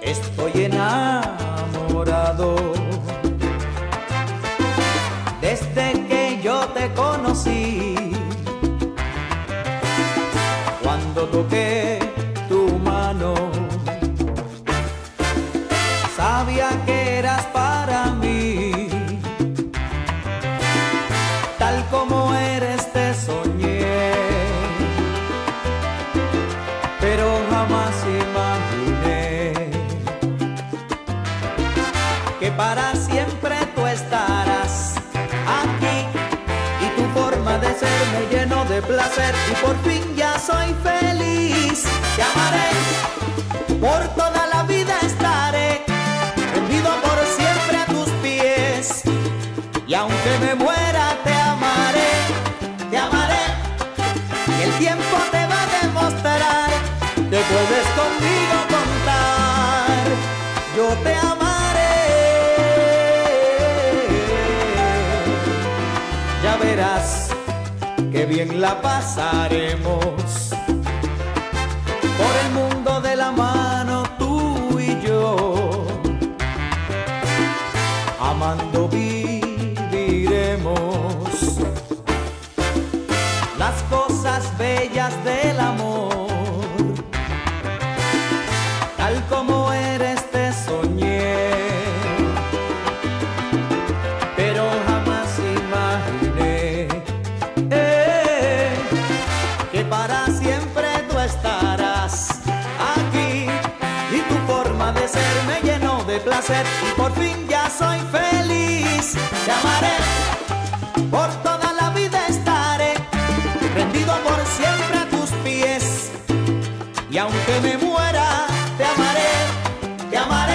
Estoy enamorado desde que yo te conocí. Cuando toqué tu mano, sabía que eras para mí. Tal como eres te soñé, pero jamás imaginé que para siempre tú estarás aquí. Y tu forma de ser me llenó de placer y por fin ya soy feliz. Te amaré, por toda la vida estaré rendido por siempre a tus pies. Y aunque me muera te amaré, y el tiempo te va a demostrar que puedes conmigo contar. Yo te amaré, ya verás que bien la pasaremos por el mundo de la mano tú y yo, amando viviremos las cosas bellas del amor. Tal como eres te soñé, pero jamás imaginé que para siempre tú estarás aquí. Y tu forma de ser me llenó de placer y por fin ya soy feliz. Te amaré, por toda la vida estaré rendido por siempre a tus pies. Y aunque me muera te amaré,